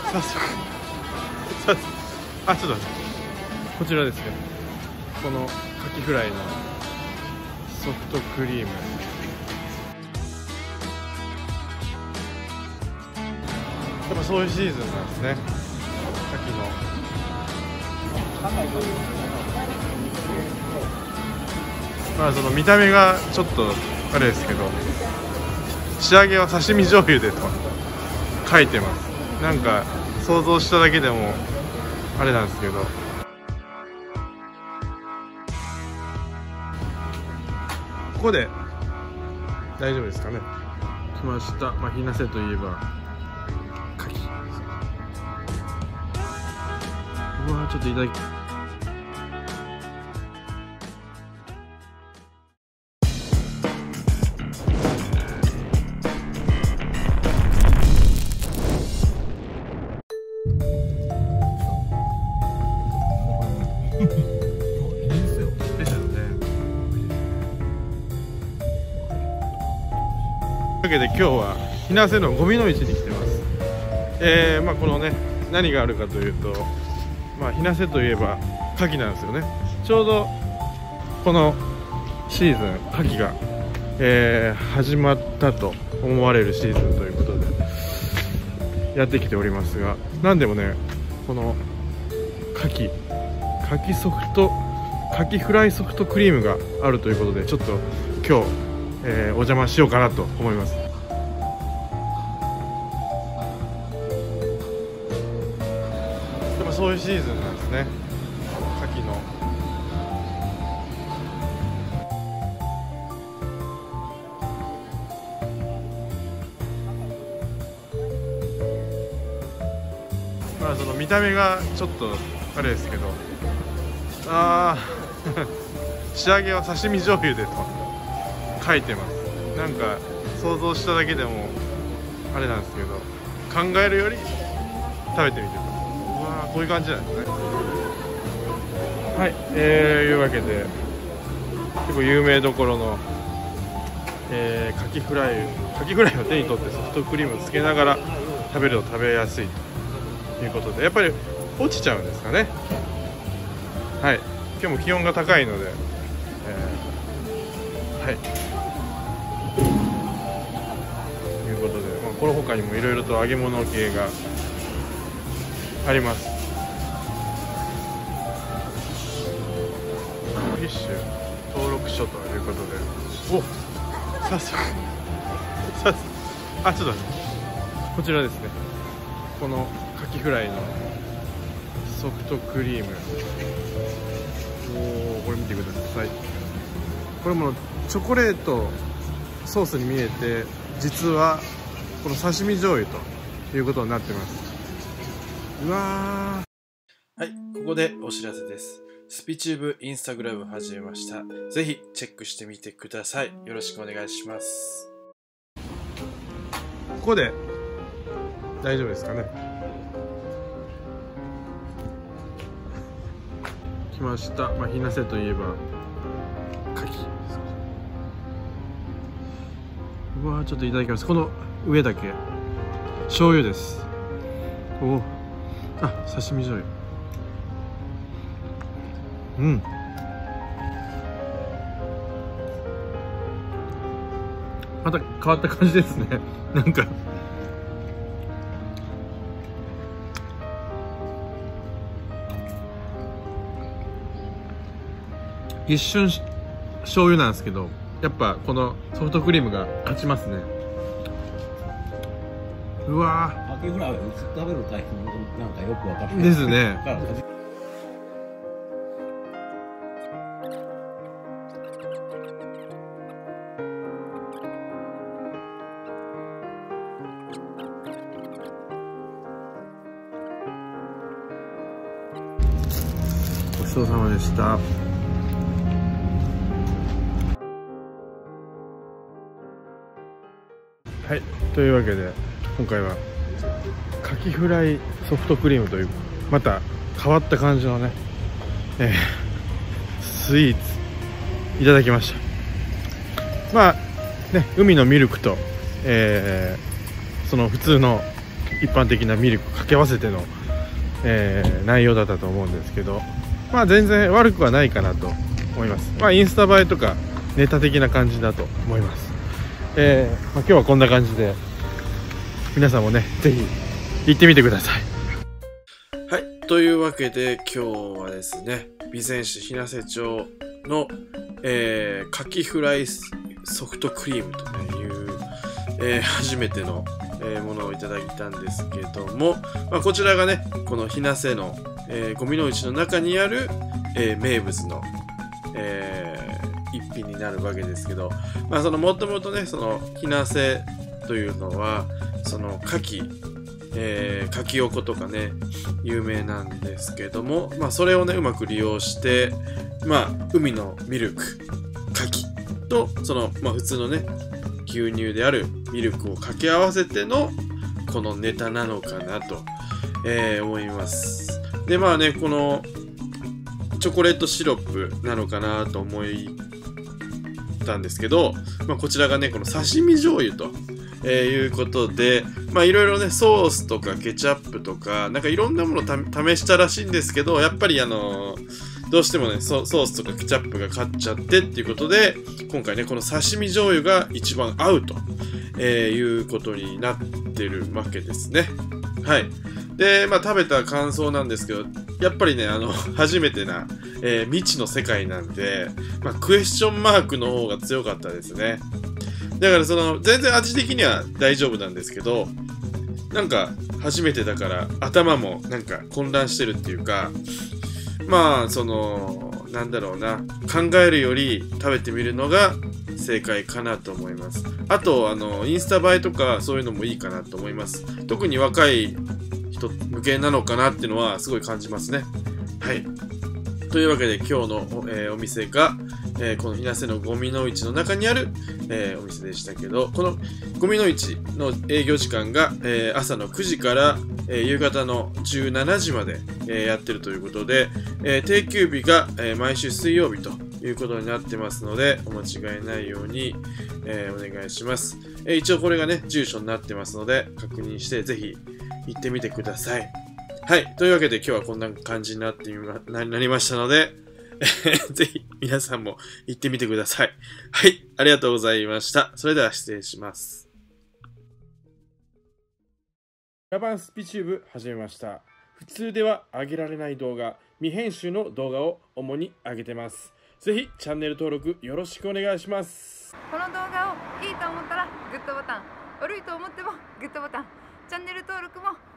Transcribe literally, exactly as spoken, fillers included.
早速早速あ、ちょっと待って、こちらですね、このカキフライのソフトクリーム、やっぱそういうシーズンなんですね、カキの。まあその見た目がちょっとあれですけど、仕上げは刺身醤油でと書いてます。なんか想像しただけでもあれなんですけど、ここで大丈夫ですかね。来ました。まあ日生といえば牡蠣。うわー、ちょっといただきというわけで今日は日生のゴミの市に来てます。えー、まあこのね、何があるかというと、まあ日生といえば牡蠣なんですよね。ちょうどこのシーズン牡蠣が、えー、始まったと思われるシーズンということでやってきておりますが、なんでもね、この牡蠣牡蠣ソフト牡蠣フライソフトクリームがあるということで、ちょっと今日えー、お邪魔しようかなと思います。やっぱそういうシーズンなんですね、牡蠣の。まあその見た目がちょっとあれですけど、あー仕上げは刺身醤油でと書いてます。なんか想像しただけでもあれなんですけど、考えるより食べてみてください。うわー、こういう感じなんですね。はい、えー、いうわけで結構有名どころの、えー、カキフライカキフライを手に取ってソフトクリームをつけながら食べると食べやすいということで、やっぱり落ちちゃうんですかね。はい、今日も気温が高いので、えー、はいということで、まあ、この他にもいろいろと揚げ物系があります。フィッシュ登録書ということで、お、早速早速あ、ちょっと待って、こちらですね、このカキフライのソフトクリーム、おー、これ見てください。これもチョコレートソースに見えて、実はこの刺身醤油ということになってます。うわー、はい、ここでお知らせです。スピチューブインスタグラム始めました。ぜひチェックしてみてください。よろしくお願いします。ここで大丈夫ですかね。来ました。まあ日生といえば牡蠣。うわー、ちょっといただきます。この上だけ醤油です。おお、あ、刺身醤油。うん、また変わった感じですね。なんか一瞬醤油なんですけど、やっぱこのソフトクリームが勝ちますね。うわー、 カキフライは食べるタイプなんかよくわかんないですね。ごちそうさまでした。はい、というわけで今回はカキフライソフトクリームというまた変わった感じのね、えー、スイーツいただきました。まあね、海のミルクと、えー、その普通の一般的なミルク掛け合わせての、えー、内容だったと思うんですけど、まあ全然悪くはないかなと思います。まあインスタ映えとかネタ的な感じだと思います。えーまあ、今日はこんな感じで皆さんもねぜひ行ってみてください。はい、というわけで今日はですね、備前市日生町の、えー、カキフライソフトクリームという、えー、初めての、えー、ものをいただいたんですけども、まあ、こちらがねこの日生の、えー、ゴミの市の中にある、えー、名物の、えー、一品になるわけですけど、まあそのもともとねその日生というのはその牡蠣えー、かきおことかね有名なんですけども、まあそれをねうまく利用してまあ海のミルクかきとそのまあ普通のね牛乳であるミルクを掛け合わせてのこのネタなのかなと、えー、思います。でまあねこのチョコレートシロップなのかなと思ったんですけど、まあ、こちらがねこの刺身醤油とえー、いうことで、まあいろいろね、ソースとかケチャップとか、なんかいろんなものを試したらしいんですけど、やっぱりあのー、どうしてもねソ、ソースとかケチャップが勝っちゃってっていうことで、今回ね、この刺身醤油が一番合うと、えー、いうことになってるわけですね。はい。で、まあ食べた感想なんですけど、やっぱりね、あの、初めてな、えー、未知の世界なんで、まあクエスチョンマークの方が強かったですね。だからその全然味的には大丈夫なんですけど、なんか初めてだから頭もなんか混乱してるっていうか、まあそのなんだろうな、考えるより食べてみるのが正解かなと思います。あとあのインスタ映えとかそういうのもいいかなと思います。特に若い人向けなのかなっていうのはすごい感じますね。はい。というわけで今日の、えー、お店が、えー、この日生のゴミの市の中にある、えー、お店でしたけど、このゴミの市の営業時間が、えー、朝のくじから、えー、夕方のじゅうしちじまで、えー、やってるということで、えー、定休日が、えー、毎週水曜日ということになってますので、お間違いないように、えー、お願いします。えー、一応これがね住所になってますので確認してぜひ行ってみてください。はい。というわけで今日はこんな感じになってみま、な、なりましたので、ぜひ皆さんも行ってみてください。はい。ありがとうございました。それでは失礼します。ラバンスピチューブ始めました。普通では上げられない動画、未編集の動画を主に上げてます。ぜひチャンネル登録よろしくお願いします。 この動画をいいと思ったらグッドボタン、悪いと思ってもグッドボタン、チャンネル登録も